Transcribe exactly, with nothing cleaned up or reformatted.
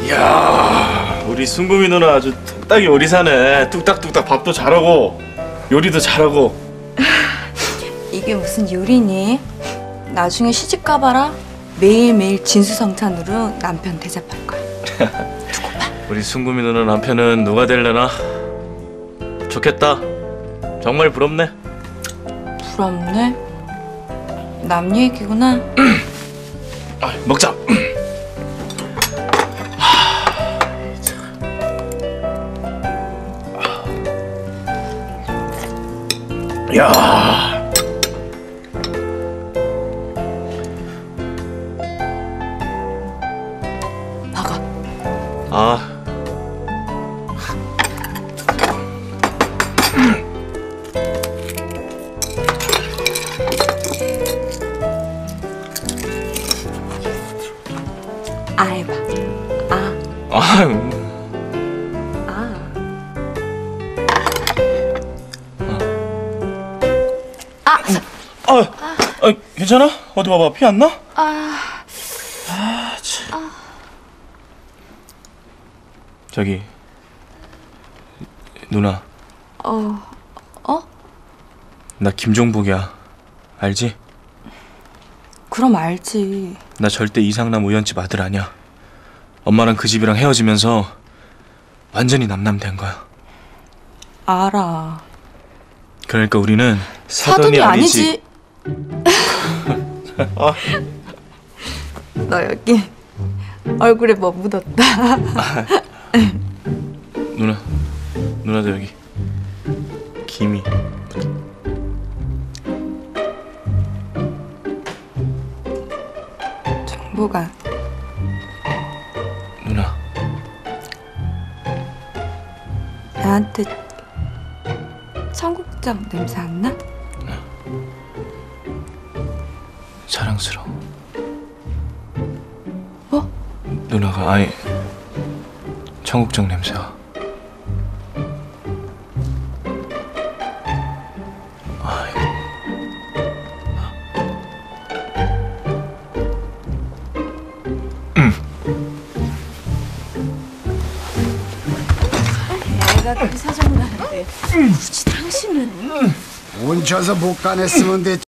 이야, 우리 순금이 누나 아주 뚝딱이 요리사네. 뚝딱뚝딱 밥도 잘하고 요리도 잘하고. 이게 무슨 요리니? 나중에 시집 가봐라. 매일매일 진수성찬으로 남편 대접할 거야. 두고 봐. 우리 순금이 누나 남편은 누가 될래나? 좋겠다. 정말 부럽네. 부럽네? 남 얘기구나. 아, 먹자. 야. 먹어. 아. 아 해봐. 아. 아. 아. 아. 아. 아, 괜찮아? 어디 봐봐. 피 안 나? 아. 아, 참. 아. 저기 누나. 어. 어? 나 김종복이야. 알지? 그럼 알지. 나 절대 이상남 우연집 아들 아니야. 엄마랑 그 집이랑 헤어지면서 완전히 남남 된 거야. 알아. 그러니까 우리는 사돈이, 사돈이 아니지. 아니지. 아. 너 여기 얼굴에 뭐 묻었다. 아. 누나, 누나도 여기 김이. 정보가. 누나. 나한테 청국장 냄새 안 나? 사랑스러워. 뭐? 누나가 아예 청국장 냄새가. 아, 음. 내가 그 사정을 하는데 굳이 당신은 온 쳐서 못 가냈으면 됐지.